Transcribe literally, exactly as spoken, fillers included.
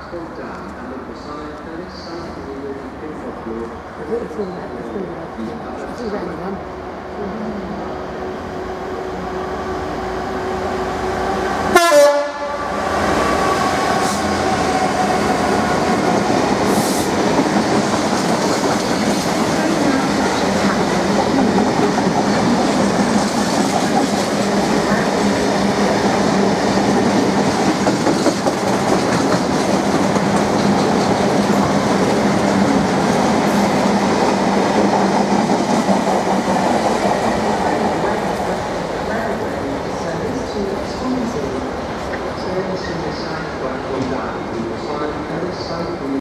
pulled down and look beside Dennis, something you will think of your... I think it's in that, it's in that. It's in that one.